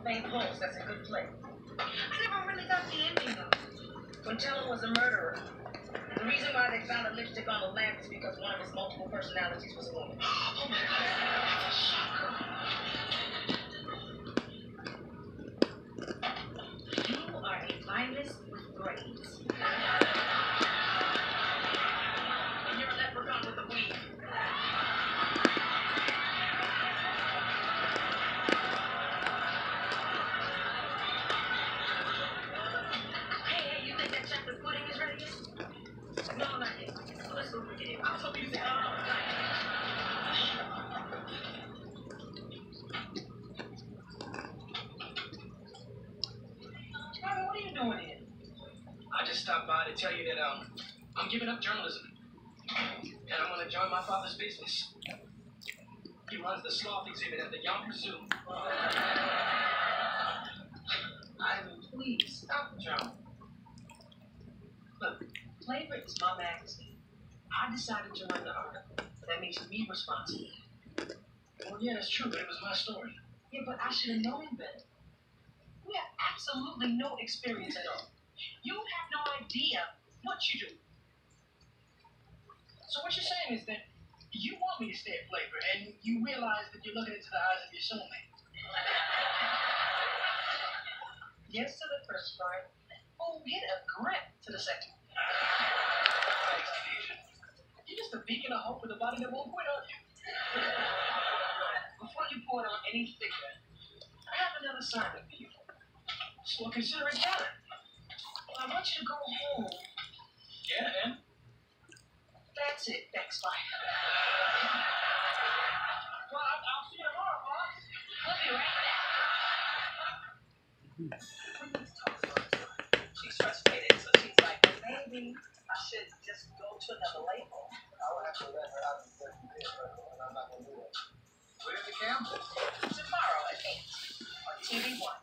St. Paul's. That's a good play. I never really got the ending though. Quintello was a murderer. The reason why they found a lipstick on the lamp is because one of his multiple personalities was a woman. Oh my God, that's a shocker. You are a virus with braids. And you're a leprechaun with a weave. Hey, you think that chocolate pudding is ready yet? No, not yet. Let's go forget it. I'm so busy. Charlie, what are you doing here? I just stopped by to tell you that I'm giving up journalism. And I'm going to join my father's business. He runs the sloth exhibit at the Yonkers Zoo. Ivan, please stop, Joe. Look, Flavor is my magazine. I decided to run the article. That makes me responsible. Well, yeah, that's true, but it was my story. Yeah, but I should have known better. We have absolutely no experience at all. You have no idea what you do. So what you're saying is that you want me to stay at Flavor, and you realize that you're looking into the eyes of your soulmate. Yes to the first part. Oh, get a grip to the second. Thanks, Keisha. You're just a beacon of hope with a body that won't quit, aren't you? Before you pour it on any figure, I have another assignment for you. So consider it done. I want you to go home. Yeah, and? That's it. Thanks, bye. Well, I'll see you tomorrow, boss. We'll be right back. She's frustrated, so she's like, well, maybe I should just go to another label. I would have to let her out and work with this, but I'm not going to do it. Where's the camera? Tomorrow at 8 on TV1.